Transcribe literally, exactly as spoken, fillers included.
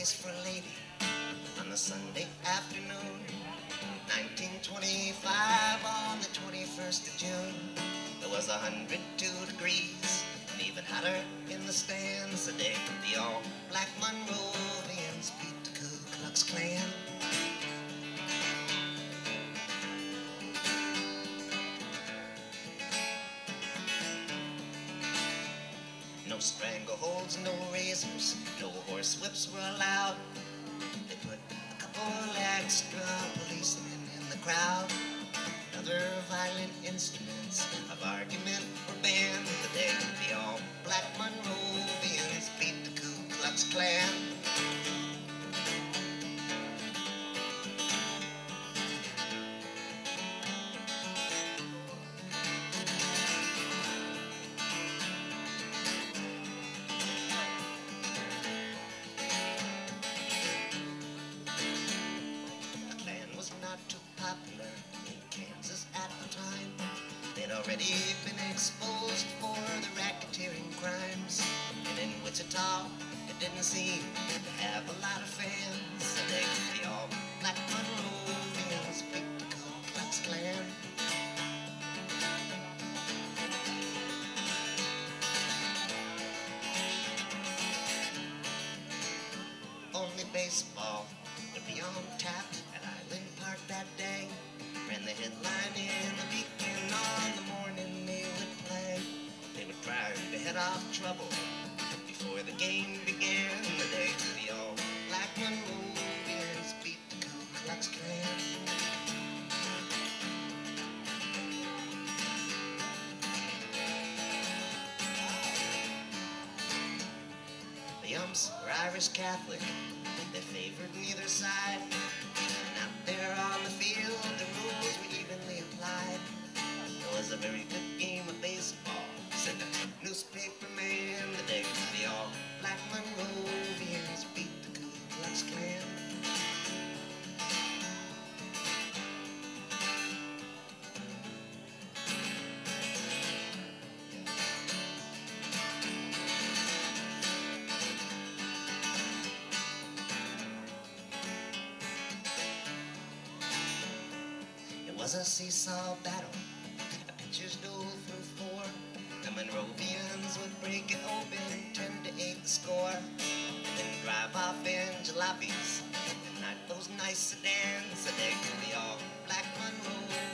place for a lady on a Sunday afternoon. nineteen twenty-five on the twenty-first of June. It was one hundred two degrees and even hotter in the stands the day the all-black Monrovians beat the Ku Klux Klan. No strangleholds, no razors, no horse whips were allowed. They put a couple extra policemen in the crowd. Other violent instruments of argument were banned the day the all-black Monrovians beat the Ku Klux Klan. Already been exposed for the racketeering crimes, and in Wichita it didn't seem to have a lot of fans. So they the all-black Monrovians beat the Ku Klux Klan. Only baseball would be on tap at Island Park that day. Ran the headline in the Beacon on the morning they would play. They would try to head off trouble before the game began. The day the all-black Monrovians beat the Ku Klux Klan. The umps were Irish Catholic, they favored neither side. And out there on the field, the rules were evenly applied. It was a very good game of baseball, said the newspaper man the day the all-black Monrovians beat the Ku Klux Klan. It was a seesaw battle, a pitcher's duel through four. The Monrovians would break it open, ten to eight the score, and then drive off in jalopies and not those nice sedans. The day the all-black Monrovians